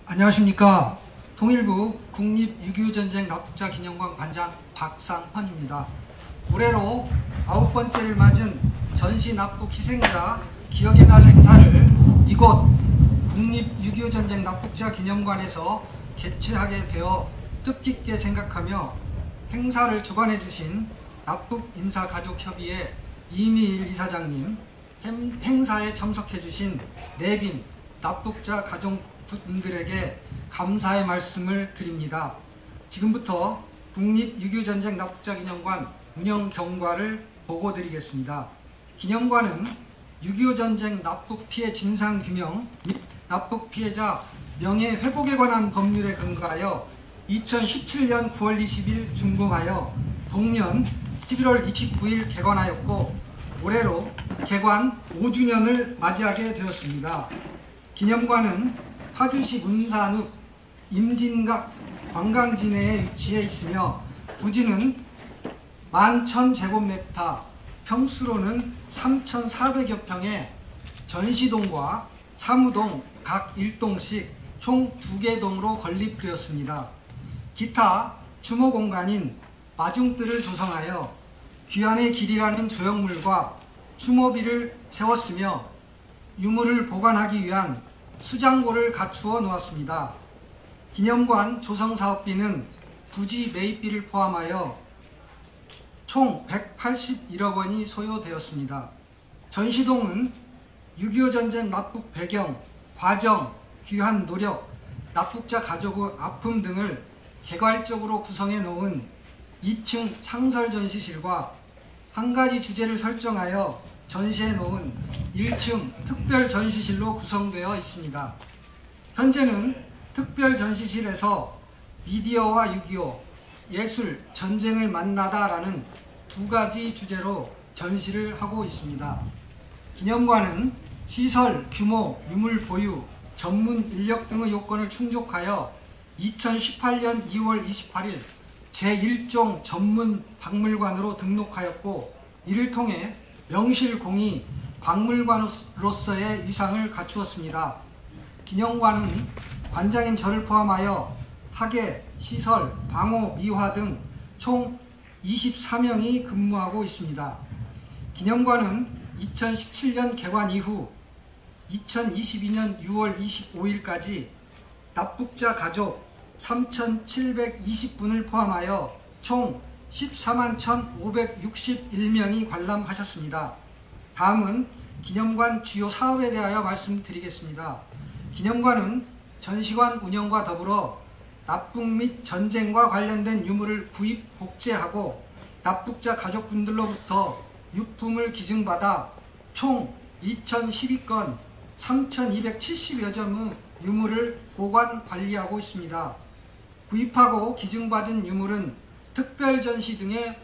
안녕하십니까. 통일부 국립6.25전쟁 납북자 기념관 관장 박상헌입니다. 올해로 9번째를 맞은 전시 납북 희생자 기억의 날 행사를 이곳 국립6.25전쟁 납북자 기념관에서 개최하게 되어 뜻깊게 생각하며 행사를 주관해 주신 납북인사가족협의회 이미일 이사장님, 행사에 참석해 주신 내빈 납북자 가족분들에게 감사의 말씀을 드립니다. 지금부터 국립6.25전쟁 납북자 기념관 운영 경과를 보고드리겠습니다. 기념관은 6.25 전쟁 납북 피해 진상 규명 및 납북 피해자 명예 회복에 관한 법률에 근거하여 2017년 9월 20일 준공하여 동년 11월 29일 개관하였고 올해로 개관 5주년을 맞이하게 되었습니다. 기념관은 파주시 문산읍 임진각 관광진해에 위치해 있으며 부지는 11,000제곱미터, 평수로는 3,400여 평의 전시동과 사무동 각 1동씩 총 2개 동으로 건립되었습니다. 기타 추모 공간인 마중뜰을 조성하여 귀환의 길이라는 조형물과 추모비를 세웠으며 유물을 보관하기 위한 수장고를 갖추어 놓았습니다. 기념관 조성사업비는 부지 매입비를 포함하여 총 181억 원이 소요되었습니다. 전시동은 6.25 전쟁 납북 배경, 과정, 귀환 노력, 납북자 가족의 아픔 등을 개괄적으로 구성해 놓은 2층 상설 전시실과 한 가지 주제를 설정하여 전시해 놓은 1층 특별 전시실로 구성되어 있습니다. 현재는 특별 전시실에서 미디어와 6.25, 예술, 전쟁을 만나다라는 2가지 주제로 전시를 하고 있습니다. 기념관은 시설, 규모, 유물 보유, 전문 인력 등의 요건을 충족하여 2018년 2월 28일 제1종 전문 박물관으로 등록하였고 이를 통해 명실공히 박물관으로서의 위상을 갖추었습니다. 기념관은 관장인 저를 포함하여 학예, 시설, 방호, 미화 등 총 24명이 근무하고 있습니다. 기념관은 2017년 개관 이후 2022년 6월 25일까지 납북자 가족 3,720분을 포함하여 총 14만 1,561명이 관람하셨습니다. 다음은 기념관 주요 사업에 대하여 말씀드리겠습니다. 기념관은 전시관 운영과 더불어 납북 및 전쟁과 관련된 유물을 구입, 복제하고 납북자 가족분들로부터 유품을 기증받아 총 2,012건 3,270여 점의 유물을 보관 관리하고 있습니다. 구입하고 기증받은 유물은 특별전시 등에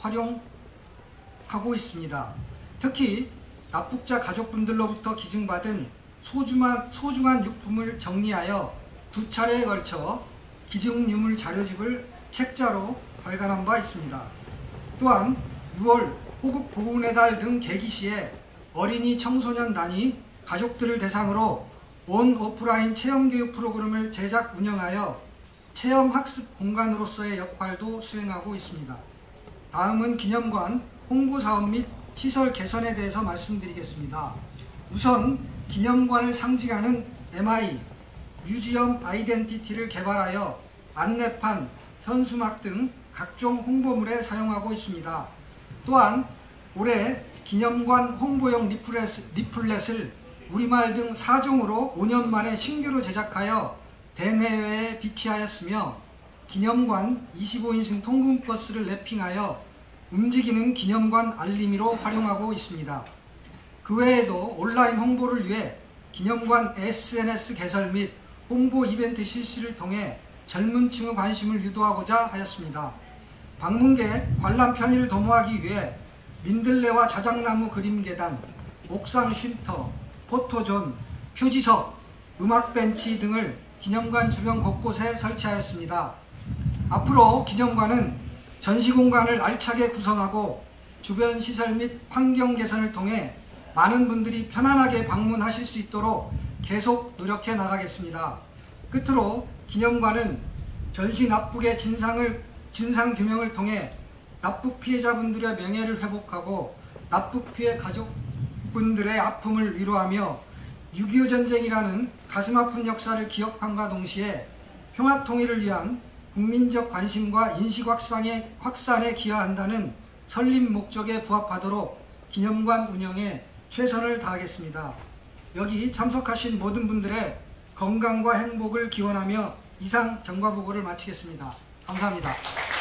활용하고 있습니다. 특히 납북자 가족분들로부터 기증받은 소중한 유품을 정리하여 2차례에 걸쳐 기증유물 자료집을 책자로 발간한 바 있습니다. 또한 6월 호국 보훈의 달 등 계기시에 어린이 청소년 단위 가족들을 대상으로 온 오프라인 체험교육 프로그램을 제작 운영하여 체험학습 공간으로서의 역할도 수행하고 있습니다. 다음은 기념관 홍보사업 및 시설 개선에 대해서 말씀드리겠습니다. 우선 기념관을 상징하는 MI, 뮤지엄 아이덴티티를 개발하여 안내판, 현수막 등 각종 홍보물에 사용하고 있습니다. 또한 올해 기념관 홍보용 리플렛을 우리말 등 4종으로 5년 만에 신규로 제작하여 대내외에 비치하였으며 기념관 25인승 통근버스를 랩핑하여 움직이는 기념관 알림이로 활용하고 있습니다. 그 외에도 온라인 홍보를 위해 기념관 SNS 개설 및 홍보 이벤트 실시를 통해 젊은 층의 관심을 유도하고자 하였습니다. 방문객 관람 편의를 도모하기 위해 민들레와 자작나무 그림 계단, 옥상 쉼터, 포토존, 표지석, 음악벤치 등을 기념관 주변 곳곳에 설치하였습니다. 앞으로 기념관은 전시공간을 알차게 구성하고 주변 시설 및 환경 개선을 통해 많은 분들이 편안하게 방문하실 수 있도록 계속 노력해 나가겠습니다. 끝으로 기념관은 전시 납북의 진상 규명을 통해 납북 피해자분들의 명예를 회복하고 납북 피해 가족분들의 아픔을 위로하며 6.25 전쟁이라는 가슴 아픈 역사를 기억함과 동시에 평화 통일을 위한 국민적 관심과 인식 확산에 기여한다는 설립 목적에 부합하도록 기념관 운영에 최선을 다하겠습니다. 여기 참석하신 모든 분들의 건강과 행복을 기원하며 이상 경과보고를 마치겠습니다. 감사합니다.